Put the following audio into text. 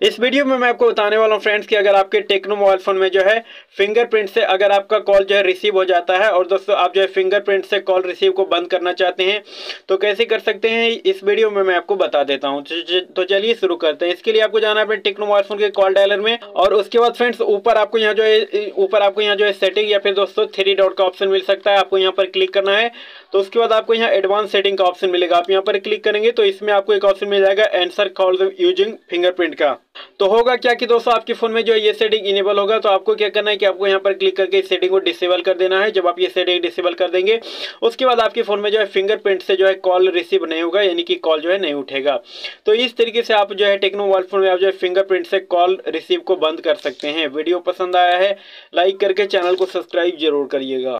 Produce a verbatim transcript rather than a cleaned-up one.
इस वीडियो में मैं आपको बताने वाला हूँ फ्रेंड्स कि अगर आपके टेक्नो मोबाइल फोन में जो है फिंगरप्रिंट से अगर आपका कॉल जो है रिसीव हो जाता है और दोस्तों आप जो है फिंगरप्रिंट से कॉल रिसीव को बंद करना चाहते हैं तो कैसे कर सकते हैं, इस वीडियो में मैं आपको बता देता हूँ। तो चलिए शुरू करते हैं। इसके लिए आपको जाना है अपने टेक्नो मोबाइल फोन के कॉल डायलर में और उसके बाद फ्रेंड्स ऊपर आपको यहाँ जो है ऊपर आपको यहाँ जो है सेटिंग या फिर दोस्तों थ्री डॉट का ऑप्शन मिल सकता है, आपको यहाँ पर क्लिक करना है। तो उसके बाद आपको यहाँ एडवांस सेटिंग का ऑप्शन मिलेगा, आप यहाँ पर क्लिक करेंगे तो इसमें आपको एक ऑप्शन मिल जाएगा आंसर कॉल यूजिंग फिंगरप्रिंट का। तो होगा क्या कि दोस्तों आपके फोन में जो है ये सेटिंग इनेबल होगा, तो आपको क्या करना है कि आपको यहाँ पर क्लिक करके इस सेटिंग को डिसेबल कर देना है। जब आप ये सेटिंग डिसेबल कर देंगे उसके बाद आपके फोन में जो है फिंगरप्रिंट से जो है कॉल रिसीव नहीं होगा, यानी कि कॉल जो है नहीं उठेगा। तो इस तरीके से आप जो है टेक्नो मोबाइल फोन में आप जो है फिंगरप्रिंट से कॉल रिसीव को बंद कर सकते हैं। वीडियो पसंद आया है लाइक करके चैनल को सब्सक्राइब जरूर करिएगा।